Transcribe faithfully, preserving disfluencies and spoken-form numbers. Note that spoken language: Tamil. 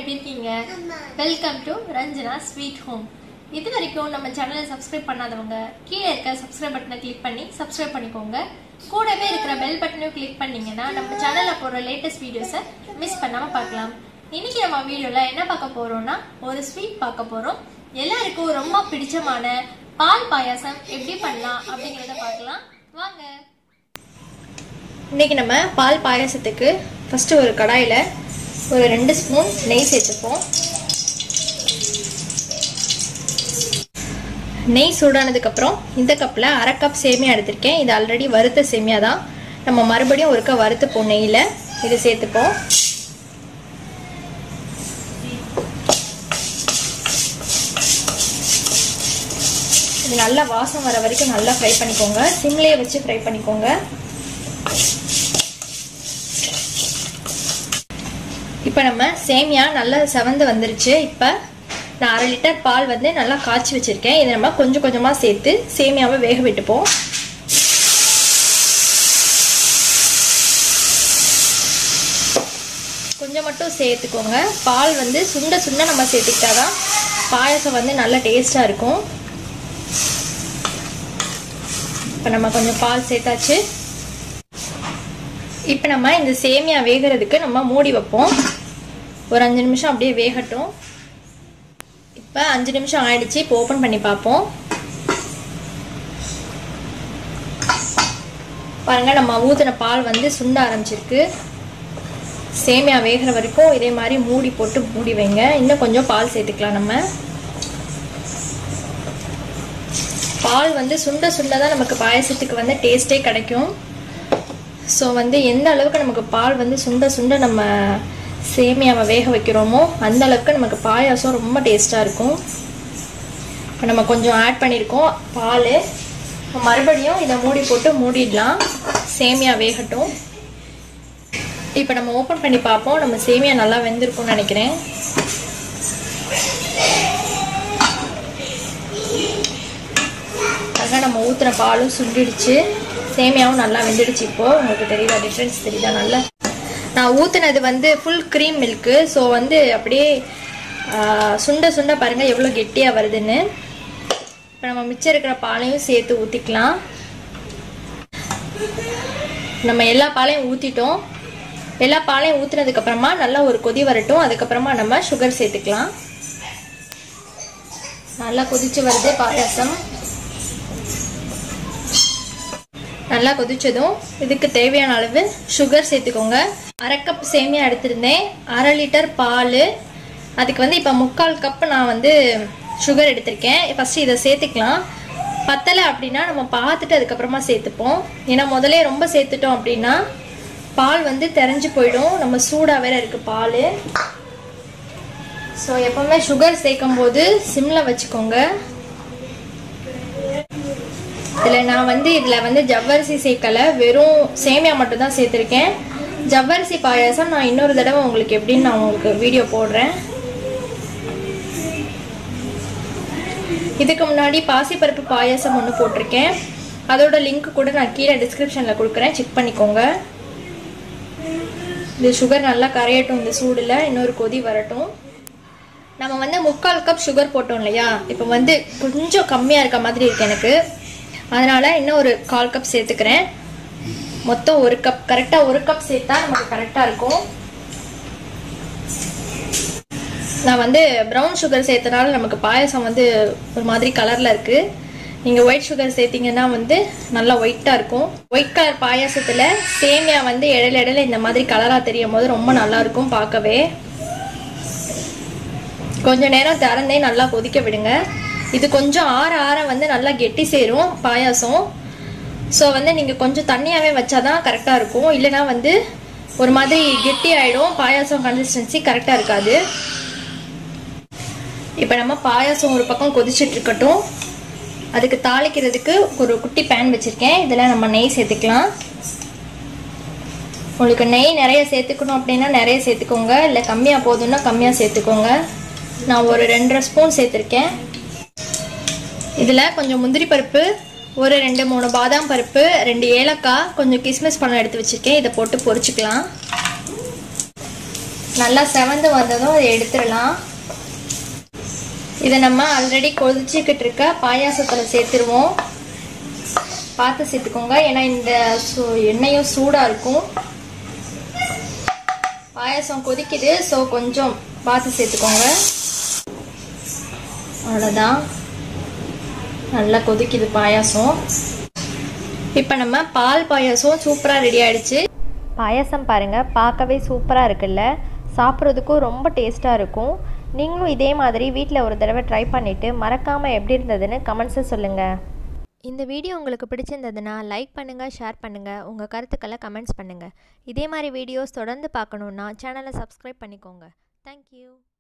எப்படி இருக்கீங்க? Welcome to Ranjana sweet home. இது வரைக்கும் நம்ம சேனலை சப்ஸ்கிரைப் பண்ணாதவங்க கீழே இருக்க சப்ஸ்கிரைப் பட்டனை கிளிக் பண்ணி சப்ஸ்கிரைப் பண்ணிக்கோங்க. கூடவே இருக்கிற பெல் பட்டனையும் கிளிக் பண்ணீங்கன்னா நம்ம சேனல்ல போடுற லேட்டஸ்ட் வீடியோஸை மிஸ் பண்ணாம பார்க்கலாம். இன்னைக்கு நம்ம வீடியோல என்ன பார்க்க போறோம்னா ஒரு ஸ்வீட் பார்க்க போறோம். எல்லாருக்கும் ரொம்ப பிடிச்சமான பால் பாயாசம் எப்படி பண்ணலாம் அப்படிங்கறத பார்க்கலாம் வாங்க. இன்னைக்கு நம்ம பால் பாயாசத்துக்கு ஃபர்ஸ்ட் ஒரு கடாயில ஒரு ரெண்டு ஸ்பூன் நெய் சேர்த்துப்போம். நெய் சூடானதுக்கு அப்புறம் இந்த கப்ல அரை கப் சேமியா எடுத்திருக்கேன். இது ஆல்ரெடி வறுத்த சேமியா தான். நம்ம மறுபடியும் ஒரு கப் வறுத்துப்போம் நெய்யில. இது சேர்த்துப்போம். இது நல்லா வாசம் வர வரைக்கும் நல்லா ஃப்ரை பண்ணிக்கோங்க. சிம்லேயே வச்சு ஃப்ரை பண்ணிக்கோங்க. இப்போ நம்ம சேமியா நல்லா செவந்து வந்துருச்சு. இப்போ நான் அரை லிட்டர் பால் வந்து நல்லா காய்ச்சி வச்சிருக்கேன். இதை நம்ம கொஞ்சம் கொஞ்சமாக சேர்த்து சேமியாவை வேக விட்டுப்போம். கொஞ்சம் மட்டும் சேர்த்துக்கோங்க. பால் வந்து சுண்ட சுண்ட நம்ம சேர்த்துக்கிட்டாதான் பாயாசம் வந்து நல்லா டேஸ்டாக இருக்கும். இப்போ நம்ம கொஞ்சம் பால் சேர்த்தாச்சு. இப்போ நம்ம இந்த சேமியா வேகிறதுக்கு நம்ம மூடி வைப்போம். ஒரு அஞ்சு நிமிஷம் அப்படியே வேகட்டும். இப்போ அஞ்சு நிமிஷம் ஆயிடுச்சு. இப்போ ஓப்பன் பண்ணி பார்ப்போம். பாருங்க, நம்ம ஊற்றின பால் வந்து சுண்ட ஆரம்பிச்சிருக்கு. சேமியா வேகிற வரைக்கும் இதே மாதிரி மூடி போட்டு மூடி வைங்க. இன்னும் கொஞ்சம் பால் சேர்த்துக்கலாம். நம்ம பால் வந்து சுண்ட சுண்ட தான் நமக்கு பாயசத்துக்கு வந்து டேஸ்டே கிடைக்கும். ஸோ வந்து எந்த அளவுக்கு நமக்கு பால் வந்து சுண்ட சுண்ட நம்ம சேமியாவை வேக வைக்கிறோமோ அந்த அளவுக்கு நமக்கு பாயாசம் ரொம்ப டேஸ்ட்டாக இருக்கும். இப்போ நம்ம கொஞ்சம் ஆட் பண்ணியிருக்கோம் பால். மறுபடியும் இதை மூடி போட்டு மூடிடலாம். சேமியா வேகட்டும். இப்போ நம்ம ஓப்பன் பண்ணி பார்ப்போம். நம்ம சேமியா நல்லா வெந்திருக்கும்னு நினைக்கிறேன். அதான் நம்ம ஊற்றின பாலும் சுண்டிடுச்சு. சேமியாவும் நல்லா வெந்துடுச்சு. இப்போ உங்களுக்கு தெரியுதா டிஃப்ரென்ஸ் தெரியுதா? நல்லா நான் ஊற்றினது வந்து ஃபுல் க்ரீம் மில்க்கு. ஸோ வந்து அப்படியே சுண்ட சுண்ட பாருங்கள் எவ்வளோ கெட்டியாக வருதுன்னு. இப்போ நம்ம மிச்சம் இருக்கிற பாலையும் சேர்த்து ஊற்றிக்கலாம். நம்ம எல்லா பாலையும் ஊற்றிட்டோம். எல்லா பாலையும் ஊற்றினதுக்கப்புறமா நல்லா ஒரு கொதி வரட்டும். அதுக்கப்புறமா நம்ம சுகர் சேர்த்துக்கலாம். நல்லா கொதிச்சு வருது பாயாசம். நல்லா கொதிச்சதும் இதுக்கு தேவையான அளவு சுகர் சேர்த்துக்கோங்க. அரை கப் சேமியா எடுத்திருந்தேன். அரை லிட்டர் பால். அதுக்கு வந்து இப்போ முக்கால் கப் நான் வந்து சுகர் எடுத்திருக்கேன். ஃபர்ஸ்ட் இதை சேர்த்துக்கலாம். பத்தலை அப்படின்னா நம்ம பார்த்துட்டு அதுக்கப்புறமா சேர்த்துப்போம். ஏன்னா முதலே ரொம்ப சேர்த்துட்டோம் அப்படின்னா பால் வந்து தெரிஞ்சு போயிடும். நம்ம சூடாக வேற இருக்கு பால். ஸோ எப்பவுமே சுகர் சேர்க்கும் போது சிம்ல வச்சுக்கோங்க. இதில் நான் வந்து இதில் வந்து ஜவ்வரிசி சேர்க்கலை, வெறும் சேமியா மட்டும் தான் சேர்த்துருக்கேன். ஜவ்வரிசி பாயாசம் நான் இன்னொரு தடவை உங்களுக்கு எப்படின்னு நான் உங்களுக்கு வீடியோ போடுறேன். இதுக்கு முன்னாடி பாசிப்பருப்பு பாயாசம் ஒன்று போட்டிருக்கேன். அதோட லிங்க் கூட நான் கீழே டிஸ்கிரிப்ஷனில் கொடுக்குறேன், செக் பண்ணிக்கோங்க. இந்த சுகர் நல்லா கரையட்டும். இந்த சூடில் இன்னொரு கொதி வரட்டும். நம்ம வந்து முக்கால் கப் சுகர் போட்டோம் இல்லையா? இப்போ வந்து கொஞ்சம் கம்மியாக இருக்க மாதிரி இருக்கு எனக்கு. அதனால இன்னும் ஒரு கால் கப் சேர்த்துக்கிறேன். மொத்தம் ஒரு கப், கரெக்டாக ஒரு கப் சேர்த்தா நமக்கு கரெக்டாக இருக்கும். நான் வந்து ப்ரௌன் சுகர் சேர்த்தனால நமக்கு பாயசம் வந்து ஒரு மாதிரி கலரில் இருக்குது. நீங்கள் ஒயிட் சுகர் சேர்த்திங்கன்னா வந்து நல்லா ஒயிட்டாக இருக்கும். ஒயிட் கலர் பாயாசத்தில் சேமியா வந்து இடையில இடையில இந்த மாதிரி கலராக தெரியும் போது ரொம்ப நல்லாயிருக்கும் பார்க்கவே. கொஞ்சம் நேரம் திறந்தே நல்லா கொதிக்க விடுங்க. இது கொஞ்சம் ஆற ஆற வந்து நல்லா கெட்டி சேரும் பாயாசம். ஸோ வந்து நீங்கள் கொஞ்சம் தண்ணியாகவே வச்சாதான் கரெக்டாக இருக்கும். இல்லைனா வந்து ஒரு மாதிரி கெட்டி ஆகிடும். பாயாசம் கன்சிஸ்டன்சி கரெக்டாக இருக்காது. இப்போ நம்ம பாயாசம் ஒரு பக்கம் கொதிச்சுட்டு இருக்கட்டும். அதுக்கு தாளிக்கிறதுக்கு ஒரு குட்டி பேன் வச்சுருக்கேன். இதில் நம்ம நெய் சேர்த்துக்கலாம். உங்களுக்கு நெய் நிறைய சேர்த்துக்கணும் அப்படின்னா நிறைய சேர்த்துக்கோங்க. இல்லை கம்மியாக போதும்னா கம்மியாக சேர்த்துக்கோங்க. நான் ஒரு ரெண்டரை ஸ்பூன் சேர்த்துருக்கேன். இதில் கொஞ்சம் முந்திரி பருப்பு, ஒரு ரெண்டு மூணு பாதாம் பருப்பு, ரெண்டு ஏலக்காய், கொஞ்சம் கிஸ்மிஸ் பழம் எடுத்து வச்சுருக்கேன். இதை போட்டு பொரிச்சுக்கலாம். நல்லா செவந்து வந்ததும் அதை எடுத்துடலாம். இதை நம்ம ஆல்ரெடி கொதிச்சுக்கிட்டு இருக்க பாயாசத்தில் சேர்த்துருவோம். பார்த்து சேர்த்துக்கோங்க, ஏன்னா இந்த எண்ணெயும் சூடாக இருக்கும். பாயாசம் கொதிக்குது, ஸோ கொஞ்சம் பார்த்து சேர்த்துக்கோங்க. அவ்வளோதான், நல்லா கொதிக்குது பாயாசம். இப்போ நம்ம பால் பாயாசம் சூப்பராக ரெடி ஆகிடுச்சு. பாயாசம் பாருங்கள், பார்க்கவே சூப்பராக இருக்குல்ல, சாப்பிட்றதுக்கும் ரொம்ப டேஸ்ட்டாக இருக்கும். நீங்களும் இதே மாதிரி வீட்டில் ஒரு தடவை ட்ரை பண்ணிவிட்டு மறக்காமல் எப்படி இருந்ததுன்னு கமெண்ட்ஸை சொல்லுங்கள். இந்த வீடியோ உங்களுக்கு பிடிச்சிருந்ததுன்னா லைக் பண்ணுங்கள், ஷேர் பண்ணுங்கள், உங்கள் கருத்துக்களை கமெண்ட்ஸ் பண்ணுங்கள். இதே மாதிரி வீடியோஸ் தொடர்ந்து பார்க்கணுன்னா சேனலை சப்ஸ்கிரைப் பண்ணிக்கோங்க. தேங்க்யூ.